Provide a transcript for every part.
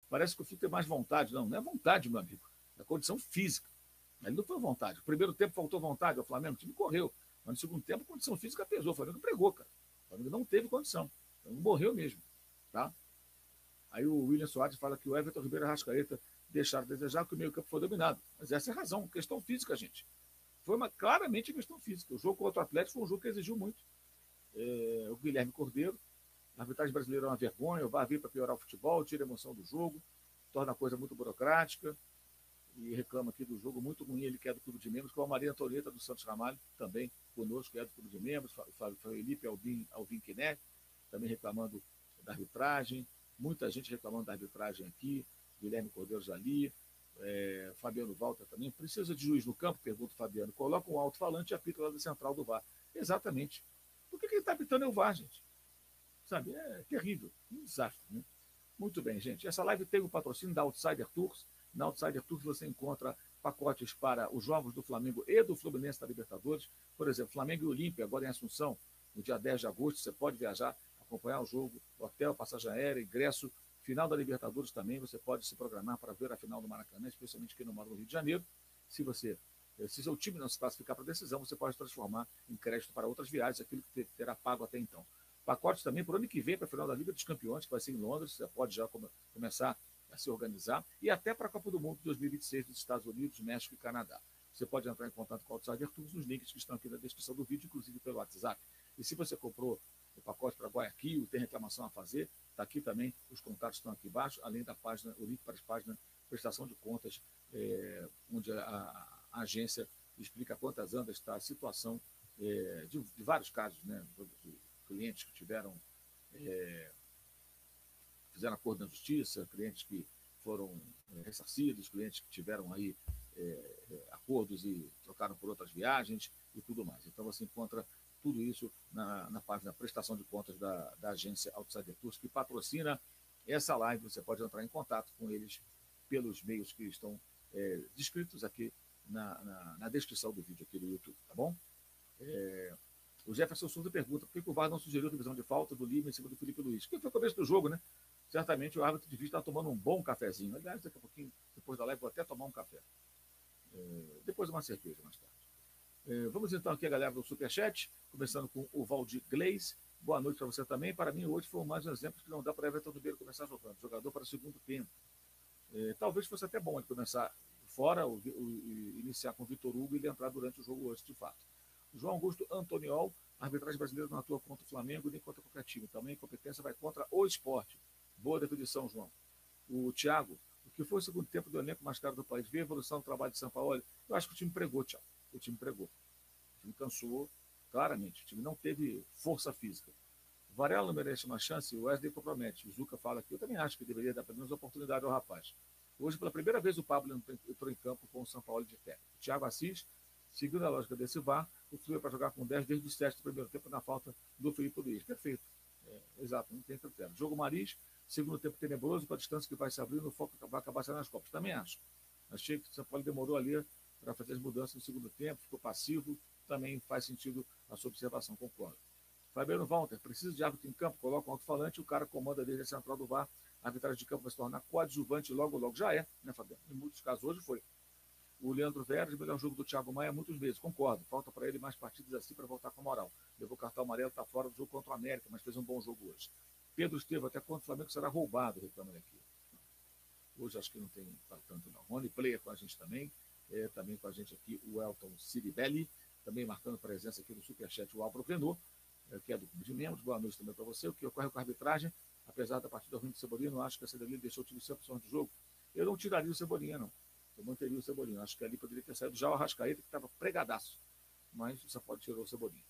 Parece que o Fluminense tem mais vontade. Não, não é vontade, meu amigo. É condição física. Ele não foi vontade. O primeiro tempo faltou vontade ao Flamengo, o time correu. Mas no segundo tempo a condição física pesou. O Flamengo pregou, cara. O Flamengo não teve condição. O Flamengo morreu mesmo. Tá? Aí o William Soares fala que o Everton Ribeiro e a Arrascaeta deixaram de desejar que o meio campo foi dominado. Mas essa é a razão. Questão física, gente. Foi claramente questão física. O jogo contra o Atlético foi um jogo que exigiu muito. O Guilherme Cordeiro, a arbitragem brasileira é uma vergonha, o VAR vir para piorar o futebol, tira a emoção do jogo, torna a coisa muito burocrática, e reclama aqui do jogo muito ruim, ele que é do Clube de Membros, com a Maria Antonieta do Santos Ramalho, também conosco, que é do Clube de Membros, o Felipe Alvin Quiné, também reclamando da arbitragem, muita gente reclamando da arbitragem aqui, Guilherme Cordeiro Jali, Fabiano Walter também. Precisa de juiz no campo? Pergunta o Fabiano. Coloca um alto-falante e apita lá da central do VAR. Exatamente. Por que ele está apitando é o VAR, gente? Sabe, é terrível, um desastre, né? Muito bem, gente. Essa live tem o patrocínio da Outsider Tours. Na Outsider Tours você encontra pacotes para os jogos do Flamengo e do Fluminense da Libertadores. Por exemplo, Flamengo e Olímpia, agora em Assunção, no dia 10 de agosto, você pode viajar, acompanhar o jogo, hotel, passagem aérea, ingresso. Final da Libertadores também, você pode se programar para ver a final do Maracanã, especialmente quem não mora no Rio de Janeiro. Se seu time não se classificar para a decisão, você pode transformar em crédito para outras viagens, aquilo que terá pago até então. Pacotes também para o ano que vem, para a final da Liga dos Campeões, que vai ser em Londres, você pode já começar a se organizar, e até para a Copa do Mundo de 2026 dos Estados Unidos, México e Canadá. Você pode entrar em contato com o Outsider Tours nos links que estão aqui na descrição do vídeo, inclusive pelo WhatsApp. E se você comprou o pacote para Guayaquil, tem reclamação a fazer, está aqui também, os contatos estão aqui embaixo, além da página, o link para as páginas prestação de contas, onde a agência explica quantas andas está a situação de vários casos, né, de clientes que fizeram acordo na justiça, clientes que foram ressarcidos, clientes que tiveram aí acordos e trocaram por outras viagens e tudo mais. Então você encontra tudo isso na página prestação de contas da agência Outsider Tours, que patrocina essa live. Você pode entrar em contato com eles pelos meios que estão descritos aqui na descrição do vídeo aqui do YouTube, tá bom? O Jefferson Souza pergunta por que o VAR não sugeriu revisão de falta do Lima em cima do Felipe Luiz? Porque foi o começo do jogo, né? Certamente o árbitro de vídeo está tomando um bom cafezinho. Aliás, daqui a pouquinho, depois da live, vou até tomar um café. Depois uma cerveja mais tarde. Vamos então aqui a galera do Superchat, começando com o Valdir Gleis. Boa noite para você também. Para mim, hoje foi mais um exemplo que não dá para Everton Ribeiro começar jogando. Jogador para o segundo tempo. Talvez fosse até bom ele começar fora, iniciar com o Vitor Hugo e ele entrar durante o jogo hoje, de fato. João Augusto Antoniol, a arbitragem brasileira não atua contra o Flamengo nem contra qualquer time. Também a incompetência vai contra o esporte. Boa definição, João. O Thiago, o que foi o segundo tempo do elenco mais caro do país? Vê a evolução do trabalho de São Paulo? Eu acho que o time pregou, Thiago. O time pregou. O time cansou, claramente. O time não teve força física. O Varela não merece uma chance, o Wesley compromete. O Zuca fala que eu também acho que deveria dar pelo menos oportunidade ao rapaz. Hoje, pela primeira vez, o Pablo entrou em campo com o São Paulo de técnico. O Thiago Assis, seguindo a lógica desse VAR, o Flu é para jogar com 10 desde o 7 do primeiro tempo na falta do Felipe Luiz. Perfeito. Exato, não tem critério. Jogo Maris, segundo tempo tenebroso, com a distância que vai se abrindo, o foco vai acabar saindo nas Copas. Também acho. Achei que o São Paulo demorou ali para fazer as mudanças no segundo tempo, ficou passivo, também faz sentido a sua observação, concordo. Fabiano Walter, precisa de árbitro em campo, coloca um alto-falante, o cara comanda desde a central do VAR, a arbitragem de campo vai se tornar coadjuvante logo, já é, né, Fabiano? Em muitos casos hoje foi. O Leandro Veras, melhor jogo do Thiago Maia há muitos meses, concordo, falta para ele mais partidas assim para voltar com moral. Levou cartão amarelo, está fora do jogo contra o América, mas fez um bom jogo hoje. Pedro Estevam, até quando o Flamengo será roubado, reclama ele aqui. Hoje acho que não tem tanto não. Rony Player com a gente também, também com a gente aqui o Elton Ciribelli, também marcando presença aqui no Superchat o Álvaro Renault, que é do Clube de Membros. Boa noite também para você. O que ocorre com a arbitragem, apesar da partida ruim do Cebolinha, não acho que a Cebolinha deixou o time sem opção de jogo. Eu não tiraria o Cebolinha, não. Eu manteria o Cebolinha. Acho que ali poderia ter saído já o Arrascaeta, que estava pregadaço. Mas o São Paulo tirou o Cebolinha.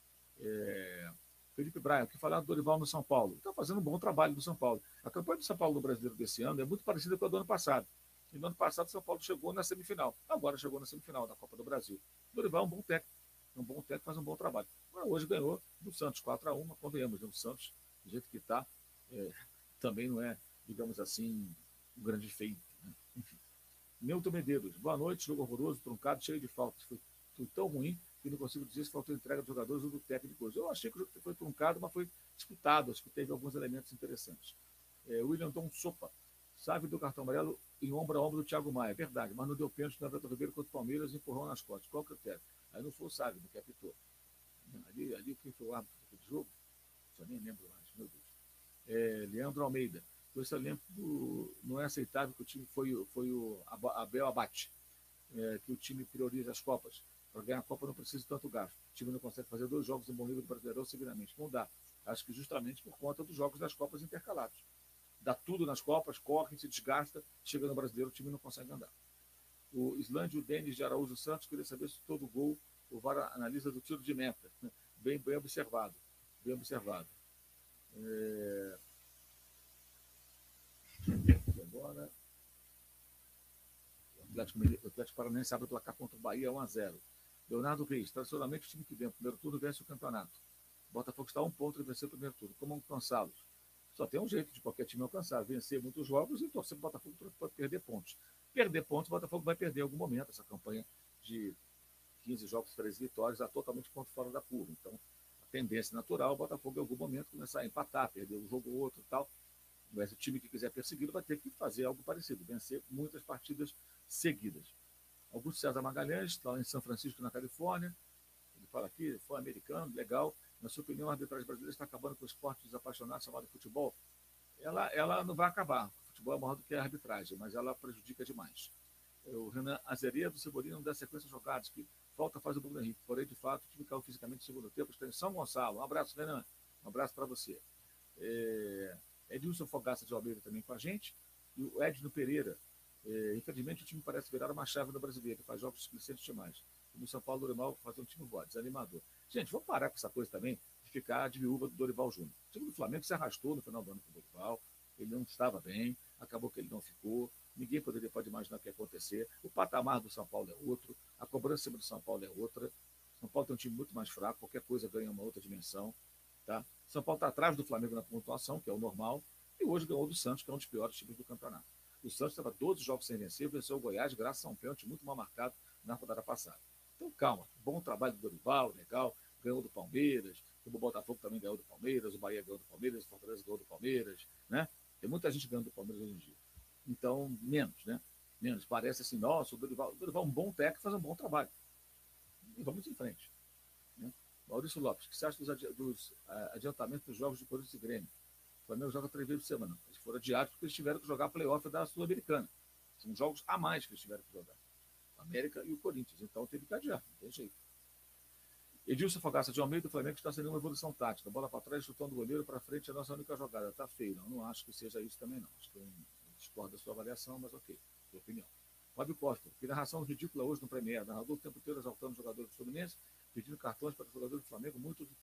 Felipe Braia, o que falar do Dorival no São Paulo? Está fazendo um bom trabalho no São Paulo. A campanha do São Paulo no Brasileiro desse ano é muito parecida com a do ano passado. E no ano passado o São Paulo chegou na semifinal. Agora chegou na semifinal da Copa do Brasil. O Dorival é um bom técnico. Faz um bom trabalho. Mas hoje ganhou do Santos 4-1, convenhamos, né? O Santos, do jeito que está, também não é, digamos assim, um grande feito. Né? Enfim. Milton Medeiros, boa noite, jogo horroroso, truncado, cheio de faltas. Foi tão ruim que não consigo dizer se faltou entrega de jogadores ou do técnico hoje. Eu achei que o jogo foi truncado, mas foi disputado, acho que teve alguns elementos interessantes. William Dom Sopa, Sávio deu cartão amarelo em ombro a ombro do Thiago Maia. Verdade, mas não deu pênalti no Everton Ribeiro contra o Palmeiras e empurrou nas costas. Qual o critério? Aí não foi o Sávio que apitou. Ali quem foi o árbitro do jogo? Só nem lembro mais, meu Deus. Leandro Almeida. Esse elenco não é aceitável que o time foi o Abel Abate, que o time prioriza as Copas. Para ganhar a Copa não precisa de tanto gasto. O time não consegue fazer 2 jogos em bom nível do Brasileirão seguidamente. Não dá. Acho que justamente por conta dos jogos das Copas intercalados. Dá tudo nas Copas, corre, se desgasta, chega no Brasileiro, o time não consegue andar. O Islândio Denis de Araújo Santos queria saber se todo gol o VAR analisa do tiro de meta. Bem observado. Bem observado. Agora, o Atlético Paranaense abre o placar contra o Bahia 1-0. Leonardo Reis, tradicionalmente o time que vem no primeiro turno vence o campeonato. O Botafogo está a 1 ponto e venceu o primeiro turno. Como alcançá-los? Só tem um jeito de qualquer time alcançar, vencer muitos jogos e torcer para o Botafogo para perder pontos. Perder pontos, o Botafogo vai perder em algum momento. Essa campanha de 15 jogos, 13 vitórias, está totalmente ponto fora da curva. Então, a tendência natural, o Botafogo em algum momento começar a empatar, perder um jogo ou outro e tal. Mas o time que quiser persegui-lo vai ter que fazer algo parecido, vencer muitas partidas seguidas. Augusto César Magalhães, está em São Francisco, na Califórnia. Ele fala aqui, foi americano, legal. Na sua opinião, a arbitragem brasileira está acabando com o esporte desapaixonado chamado futebol? Ela não vai acabar. O futebol é maior do que a arbitragem, mas ela prejudica demais. O Renan Azeredo, Cebolinha não dá sequência jogadas, que falta faz o Bruno Henrique. Porém, de fato, o time caiu fisicamente no segundo tempo. Está em São Gonçalo. Um abraço, Renan. Um abraço para você. Edilson Fogaça de Almeida também com a gente. E o Edno Pereira. Infelizmente, o time parece virar uma chave no brasileiro. Faz jogos suficientes demais. No São Paulo, Dorival fazer um time voado, desanimador. Gente, vamos parar com essa coisa também de ficar de viúva do Dorival Júnior. O time do Flamengo se arrastou no final do ano com o Dorival. Ele não estava bem, acabou que ele não ficou. Ninguém pode imaginar o que ia acontecer. O patamar do São Paulo é outro, a cobrança do São Paulo é outra. São Paulo tem um time muito mais fraco, qualquer coisa ganha uma outra dimensão. Tá? São Paulo está atrás do Flamengo na pontuação, que é o normal, e hoje ganhou do Santos, que é um dos piores times do campeonato. O Santos estava 12 jogos sem vencer, venceu o Goiás graças a um pênalti muito mal marcado na rodada passada. Então, calma, bom trabalho do Dorival, legal, ganhou do Palmeiras, o Botafogo também ganhou do Palmeiras, o Bahia ganhou do Palmeiras, o Fortaleza ganhou do Palmeiras, né? Tem muita gente ganhando do Palmeiras hoje em dia. Então, menos, né? Menos. Parece assim, nossa, o Dorival é um bom técnico, faz um bom trabalho. E vamos em frente. Né? Maurício Lopes, o que você acha dos adiantamentos dos jogos de Corinthians e Grêmio? O Flamengo joga 3 vezes por semana. Eles foram adiados porque eles tiveram que jogar a playoff da Sul-Americana. São jogos a mais que eles tiveram que jogar. A América e o Corinthians. Então teve que adiar, não tem jeito. Edilson Fogaça de Almeida, o Flamengo está sendo uma evolução tática. Bola para trás, chutando o goleiro para frente, é a nossa única jogada. Está feio, não acho que seja isso também, não. Acho que eu discordo da sua avaliação, mas ok, sua opinião. Fábio Costa, que narração ridícula hoje no Premier. Narrador o tempo inteiro exaltando o jogador do Fluminense, pedindo cartões para o jogador do Flamengo, muito